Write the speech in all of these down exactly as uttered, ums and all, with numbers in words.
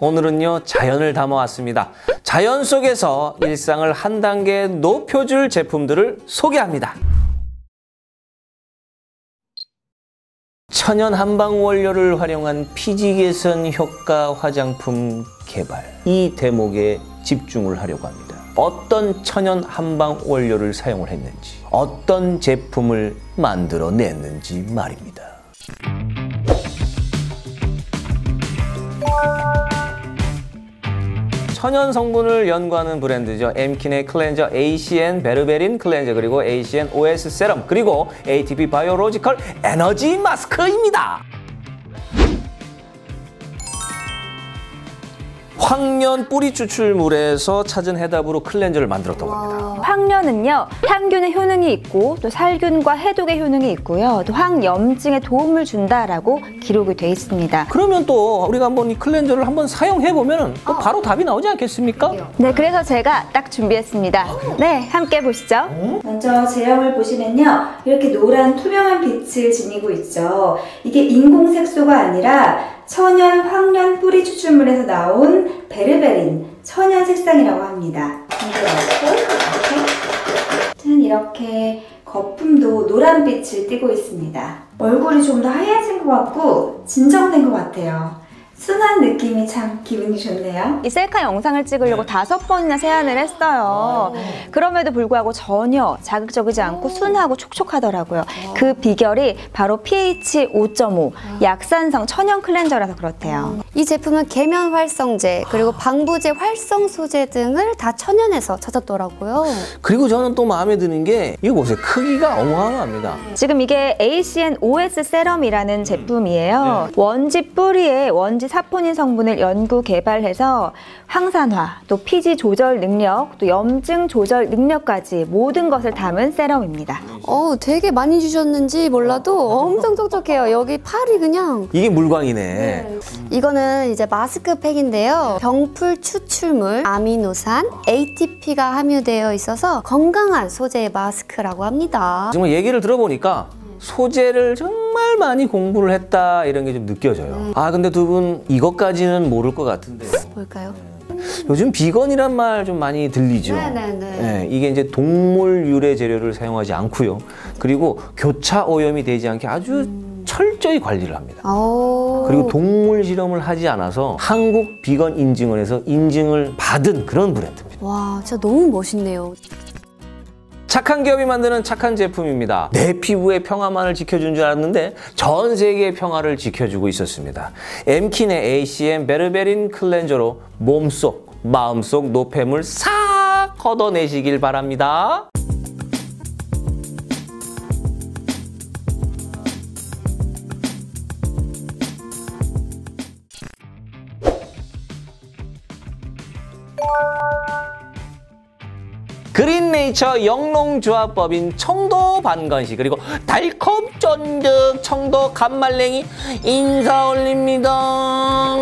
오늘은요 자연을 담아왔습니다. 자연 속에서 일상을 한 단계 높여줄 제품들을 소개합니다. 천연 한방 원료를 활용한 피지 개선 효과 화장품 개발, 이 대목에 집중을 하려고 합니다. 어떤 천연 한방 원료를 사용을 했는지, 어떤 제품을 만들어냈는지 말입니다. 천연 성분을 연구하는 브랜드죠. 엠킨의 클렌저 에이씨엔 베르베린 클렌저, 그리고 에이씨엔 오에스 세럼, 그리고 에이티피 바이오로지컬 에너지 마스크입니다. 황련 뿌리 추출물에서 찾은 해답으로 클렌저를 만들었다고 합니다. 황련은요, 항균의 효능이 있고 또 살균과 해독의 효능이 있고요, 또 항염증에 도움을 준다라고 기록이 돼 있습니다. 그러면 또 우리가 한번 이 클렌저를 한번 사용해 보면 또 바로 어. 답이 나오지 않겠습니까? 네, 그래서 제가 딱 준비했습니다. 네, 함께 보시죠. 먼저 제형을 보시면요, 이렇게 노란 투명한 빛을 지니고 있죠. 이게 인공 색소가 아니라 천연 황련 뿌리 추출물에서 나온 베르베린 천연 색상이라고 합니다. 이렇게, 이렇게 거품도 노란 빛을 띠고 있습니다. 얼굴이 좀 더 하얘진 것 같고 진정된 것 같아요. 순한 느낌이 참 기분이 좋네요. 이 셀카 영상을 찍으려고 다섯 번이나 세안을 했어요. 그럼에도 불구하고 전혀 자극적이지 않고 순하고 촉촉하더라고요. 그 비결이 바로 피에이치 오 점 오 약산성 천연 클렌저라서 그렇대요. 이 제품은 계면 활성제, 그리고 방부제 활성 소재 등을 다 천연에서 찾았더라고요. 그리고 저는 또 마음에 드는 게 이거 보세요. 크기가 어마어마합니다. 지금 이게 에이씨엔 오에스 세럼이라는 제품이에요. 원지 뿌리에 원지 사포닌 성분을 연구 개발해서 항산화, 또 피지 조절 능력, 또 염증 조절 능력까지 모든 것을 담은 세럼입니다. 어, 되게 많이 주셨는지 몰라도 엄청 촉촉해요. 여기 팔이 그냥. 이게 물광이네. 네. 이거는 이제 마스크팩인데요. 병풀 추출물, 아미노산, 에이티피가 함유되어 있어서 건강한 소재의 마스크라고 합니다. 정말 얘기를 들어보니까 소재를 정말 많이 공부를 했다 이런 게 좀 느껴져요. 음. 아 근데 두 분 이것까지는 모를 것 같은데. 뭘까요? 네. 요즘 비건이란 말 좀 많이 들리죠. 네네네. 네, 이게 이제 동물 유래 재료를 사용하지 않고요. 그리고 교차 오염이 되지 않게 아주 음. 철저히 관리를 합니다. 오. 그리고 동물 실험을 하지 않아서 한국 비건 인증원에서 인증을 받은 그런 브랜드입니다. 와, 진짜 너무 멋있네요. 착한 기업이 만드는 착한 제품입니다. 내 피부의 평화만을 지켜준 줄 알았는데 전 세계의 평화를 지켜주고 있었습니다. 엠킨의 에이씨엔 베르베린 클렌저로 몸속, 마음속 노폐물 싹 걷어내시길 바랍니다. 그린네이처 영농조합법인 청도 반건식, 그리고 달콤 쫀득 청도 간말랭이 인사 올립니다.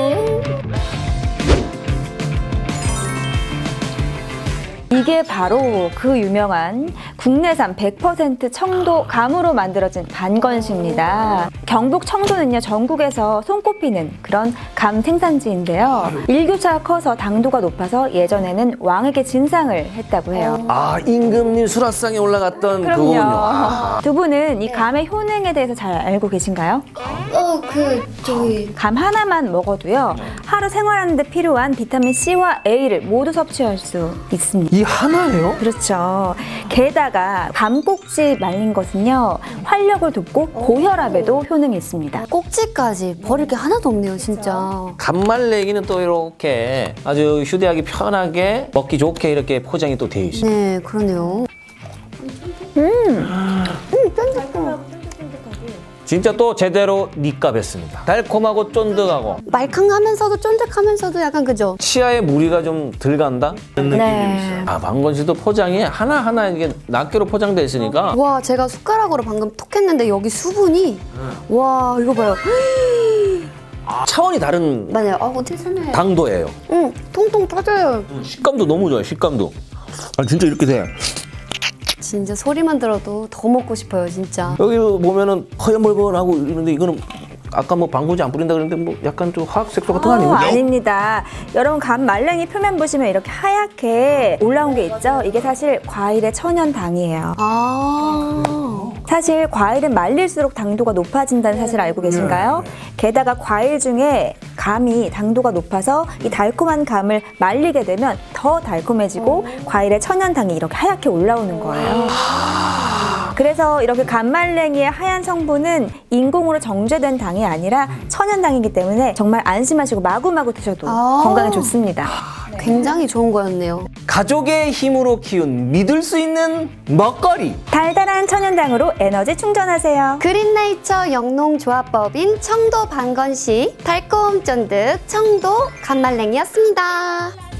이게 바로 그 유명한 국내산 백 퍼센트 청도 감으로 만들어진 반건식입니다. 경북 청도는요, 전국에서 손꼽히는 그런 감 생산지인데요. 일교차가 커서 당도가 높아서 예전에는 왕에게 진상을 했다고 해요. 아, 임금님 수라상에 올라갔던 그럼요. 그거군요. 두 분은 이 감의 효능에 대해서 잘 알고 계신가요? 어, 그 저기 감 하나만 먹어도요, 하루 생활하는 데 필요한 비타민 C와 A를 모두 섭취할 수 있습니다. 이 하나예요? 그렇죠. 게다가 감 꼭지 말린 것은요, 활력을 돋고 고혈압에도 효능이 있습니다. 꼭지까지 버릴 게 하나도 없네요, 진짜. 간말랭이는 또 이렇게 아주 휴대하기 편하게 먹기 좋게 이렇게 포장이 또 되어 있습니다. 네, 그러네요. 음, 음, 쫀득해. 진짜 또 제대로 니값했습니다. 달콤하고 쫀득하고 말캉하면서도 쫀득하면서도 약간 그죠? 치아에 무리가 좀 덜 간다? 그런 느낌이 네. 있어요. 아, 방건씨도 포장이 하나하나 이게 낱개로 포장되어 있으니까. 와, 제가 숟가락으로 방금 톡 했는데 여기 수분이 음. 와, 이거 봐요. 아, 차원이 다른 맞아요. 어, 괜찮아요. 당도예요. 응, 통통 터져요. 식감도 너무 좋아요, 식감도. 아, 진짜 이렇게 돼. 진짜 소리만 들어도 더 먹고 싶어요, 진짜. 여기 보면은 허여멀건하고 이런데 이거는 아까 뭐 방부제 안 뿌린다 그랬는데 뭐 약간 좀 화학 색소 같은 거 어, 아닙니까? 아닙니다. 여러분 감 말랭이 표면 보시면 이렇게 하얗게 올라온 게 있죠? 이게 사실 과일의 천연당이에요. 아. 사실 과일은 말릴수록 당도가 높아진다는 사실 알고 계신가요? 게다가 과일 중에 감이 당도가 높아서 이 달콤한 감을 말리게 되면 더 달콤해지고 과일의 천연당이 이렇게 하얗게 올라오는 거예요. 그래서 이렇게 감말랭이의 하얀 성분은 인공으로 정제된 당이 아니라 천연당이기 때문에 정말 안심하시고 마구마구 드셔도 아. 건강에 좋습니다. 굉장히 좋은 거였네요. 가족의 힘으로 키운 믿을 수 있는 먹거리. 달달한 천연당으로 에너지 충전하세요. 그린네이처 영농조합법인 청도 방건시 달콤 쫀득 청도 감말랭이였습니다.